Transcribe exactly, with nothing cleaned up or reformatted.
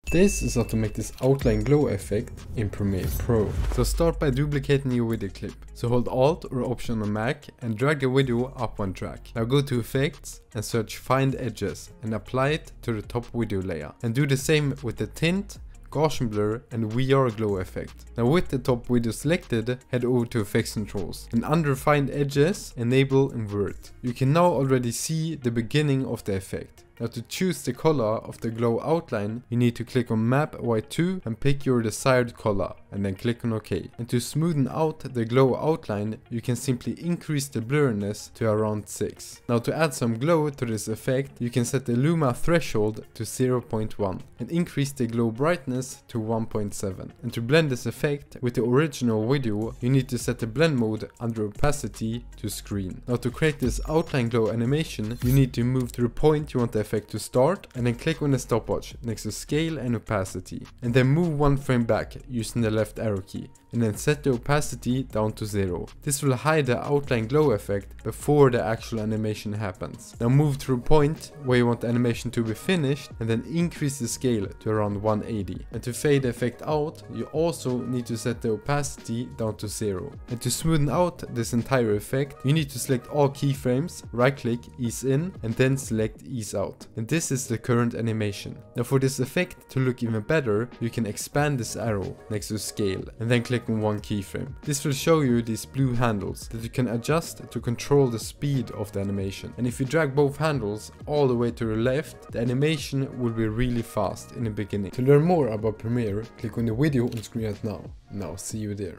This is how to make this outline glow effect in Premiere Pro. So start by duplicating your video clip. So hold Alt or Option on Mac and drag the video up one track. Now go to Effects and search Find Edges and apply it to the top video layer. And do the same with the Tint, Gaussian Blur and V R Glow effect. Now with the top video selected, head over to Effects Controls and under Find Edges, enable Invert. You can now already see the beginning of the effect. Now to choose the color of the glow outline, you need to click on Map White two and pick your desired color and then click on OK. And to smoothen out the glow outline, you can simply increase the blurriness to around six. Now to add some glow to this effect, you can set the Luma threshold to zero point one and increase the glow brightness to one point seven. And to blend this effect with the original video, you need to set the blend mode under opacity to screen. Now to create this outline glow animation, you need to move to the point you want the effect to start and then click on the stopwatch next to scale and opacity. And then move one frame back using the left arrow key and then set the opacity down to zero. This will hide the outline glow effect before the actual animation happens. Now move to a point where you want the animation to be finished and then increase the scale to around one eighty. And to fade the effect out, you also need to set the opacity down to zero. And to smoothen out this entire effect, you need to select all keyframes, right click, ease in and then select ease out. And this is the current animation. Now for this effect to look even better, you can expand this arrow next to scale and then click on one keyframe. This will show you these blue handles that you can adjust to control the speed of the animation. And if you drag both handles all the way to the left, the animation will be really fast in the beginning. To learn more about Premiere, click on the video on screen right now. Now see you there.